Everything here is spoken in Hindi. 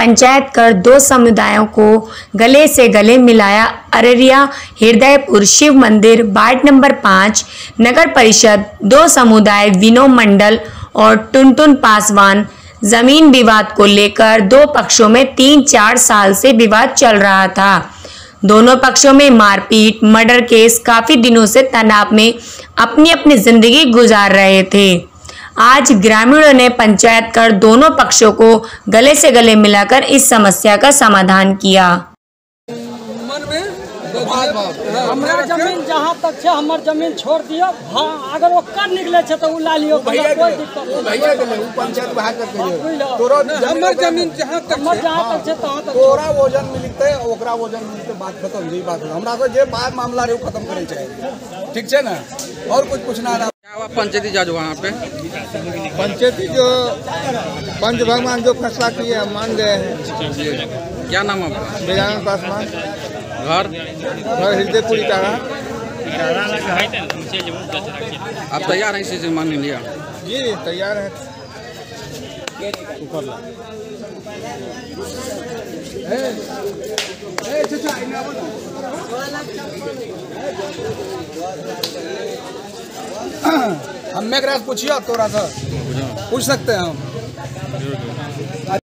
पंचायत कर दो समुदायों को गले से गले मिलाया। अररिया हृदयपुर शिव मंदिर वार्ड नंबर 5 नगर परिषद दो समुदाय विनो मंडल और टुनटुन पासवान जमीन विवाद को लेकर दो पक्षों में 3-4 साल से विवाद चल रहा था। दोनों पक्षों में मारपीट, मर्डर केस काफी दिनों से तनाव में अपनी अपनी जिंदगी गुजार रहे थे। आज ग्रामीणों ने पंचायत कर दोनों पक्षों को गले से गले मिलाकर इस समस्या का समाधान किया। हमारा जमीन जहाँ तक है हमार जमीन छोड़ दियो। हाँ, अगर वो कर निकले तो उला लियो, कोई दिक्कत नहीं। पंचायत बाहर कर दियो। हमार जमीन जहाँ तक है तहाँ तक तोरा वजन मिलते ओकरा वजन मिलते, बात खत्म। जी बात हमरा तो जे बात मामला रहे खत्म करे चाहिए, ठीक है ना। और कुछ पूछना ना। पंचायती जज वहाँ पे पंचायती जो पंच भगवान जो फैसला किए हम मान गए हैं। क्या नाम है? दयानंद पासवान। घर हृदयपुरी टारा। आप तैयार हैं इसी मान लिया? जी तैयार है। हम पूछिए, तोरा सा पूछ सकते हैं हम।